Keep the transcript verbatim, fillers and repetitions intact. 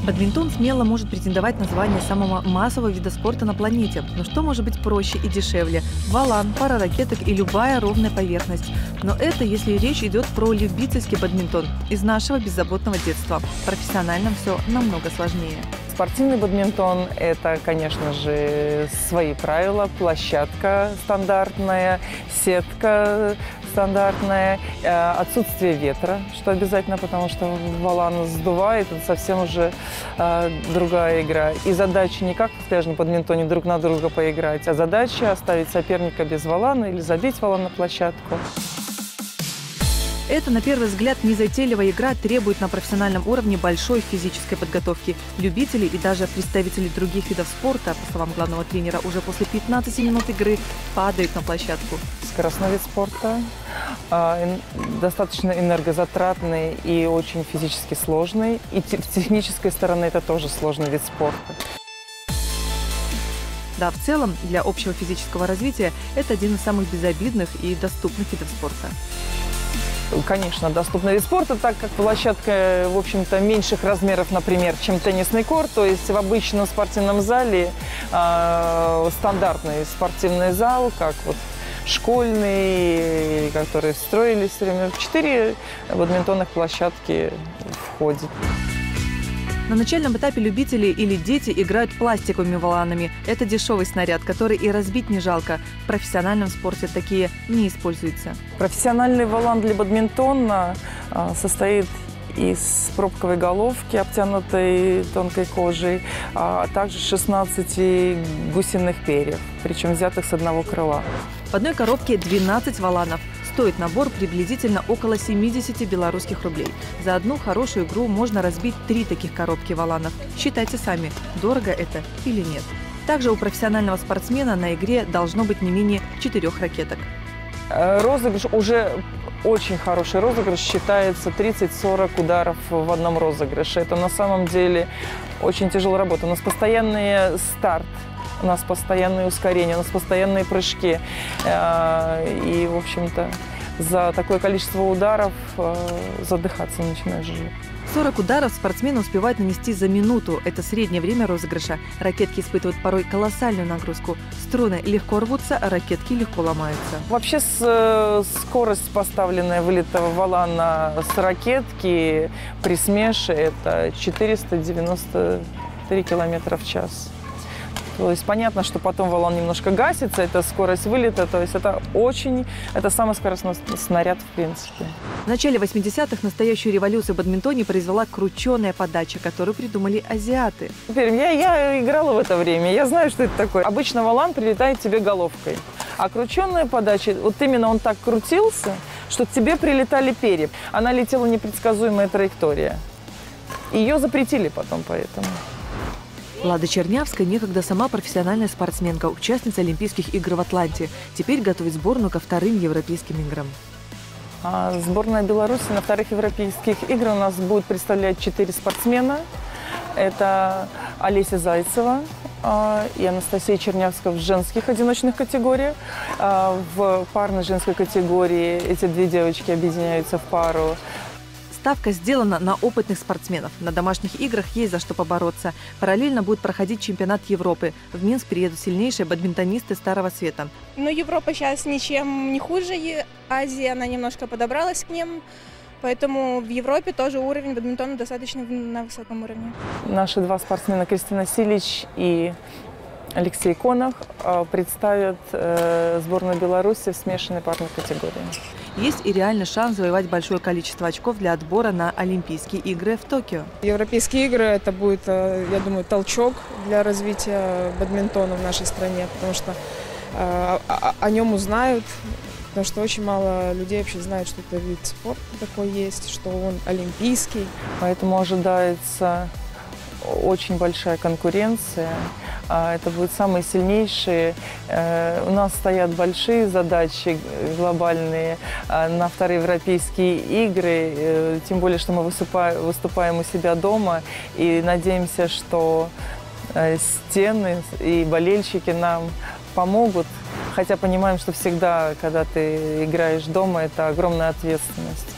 Бадминтон смело может претендовать на звание самого массового вида спорта на планете. Но что может быть проще и дешевле? Валан, пара ракеток и любая ровная поверхность. Но это если речь идет про любительский бадминтон из нашего беззаботного детства. В профессиональном все намного сложнее. Спортивный бадминтон – это, конечно же, свои правила, площадка стандартная, сетка стандартная, отсутствие ветра, что обязательно, потому что валан сдувает, это совсем уже э, другая игра. И задача не как в пляжном бадминтоне друг на друга поиграть, а задача оставить соперника без валана или забить валан на площадку. Это, на первый взгляд, незатейливая игра требует на профессиональном уровне большой физической подготовки. Любители и даже представители других видов спорта, по словам главного тренера, уже после пятнадцати минут игры падают на площадку. Скоростной вид спорта, достаточно энергозатратный и очень физически сложный. И с технической стороны это тоже сложный вид спорта. Да, в целом, для общего физического развития это один из самых безобидных и доступных видов спорта. Конечно, доступный вид спорта, так как площадка, в общем-то, меньших размеров, например, чем теннисный корт. То есть в обычном спортивном зале э, стандартный спортивный зал, как вот школьный, которые строились все время, четыре бадминтонных площадки входят. На начальном этапе любители или дети играют пластиковыми валанами. Это дешевый снаряд, который и разбить не жалко. В профессиональном спорте такие не используются. Профессиональный валан для бадминтона а, состоит из пробковой головки, обтянутой тонкой кожей, а также шестнадцати гусиных перьев, причем взятых с одного крыла. В одной коробке двенадцать валанов. Стоит набор приблизительно около семидесяти белорусских рублей. За одну хорошую игру можно разбить три таких коробки валанов. Считайте сами, дорого это или нет. Также у профессионального спортсмена на игре должно быть не менее четырех ракеток. Розыгрыш уже очень хороший розыгрыш, считается тридцать-сорок ударов в одном розыгрыше. Это на самом деле очень тяжелая работа. У нас постоянный старт. У нас постоянные ускорения, у нас постоянные прыжки. И, в общем-то, за такое количество ударов задыхаться начинаешь уже. сорок ударов спортсмены успевают нанести за минуту. Это среднее время розыгрыша. Ракетки испытывают порой колоссальную нагрузку. Струны легко рвутся, а ракетки легко ломаются. Вообще с, скорость, поставленная вылетого валана с ракетки при смеше, это четыреста девяносто три километра в час. То есть понятно, что потом валан немножко гасится, это скорость вылета, то есть это очень, это самый скоростной снаряд в принципе. В начале восьмидесятых настоящую революцию в бадминтоне произвела крученая подача, которую придумали азиаты. Теперь я, я играла в это время, я знаю, что это такое. Обычно валан прилетает тебе головкой, а крученая подача, вот именно он так крутился, что к тебе прилетали перья. Она летела непредсказуемая траектория. Ее запретили потом поэтому. Лада Чернявская некогда сама профессиональная спортсменка, участница Олимпийских игр в Атланте. Теперь готовит сборную ко вторым европейским играм. А сборная Беларуси на вторых европейских играх у нас будет представлять четыре спортсмена. Это Олеся Зайцева и Анастасия Чернявская в женских одиночных категориях. В парной женской категории эти две девочки объединяются в пару. Ставка сделана на опытных спортсменов. На домашних играх есть за что побороться. Параллельно будет проходить чемпионат Европы. В Минск приедут сильнейшие бадминтонисты Старого Света. Но Европа сейчас ничем не хуже Азии. Она немножко подобралась к ним. Поэтому в Европе тоже уровень бадминтона достаточно на высоком уровне. Наши два спортсмена, Кристина Силич и Алексей Конов, представят сборную Беларуси в смешанной парной категории. Есть и реальный шанс завоевать большое количество очков для отбора на Олимпийские игры в Токио. Европейские игры – это будет, я думаю, толчок для развития бадминтона в нашей стране, потому что о, о нем узнают, потому что очень мало людей вообще знают, что это вид спорта такой есть, что он олимпийский. Поэтому ожидается очень большая конкуренция. Это будут самые сильнейшие. У нас стоят большие задачи глобальные на вторые европейские игры. Тем более, что мы выступаем у себя дома. И надеемся, что стены и болельщики нам помогут. Хотя понимаем, что всегда, когда ты играешь дома, это огромная ответственность.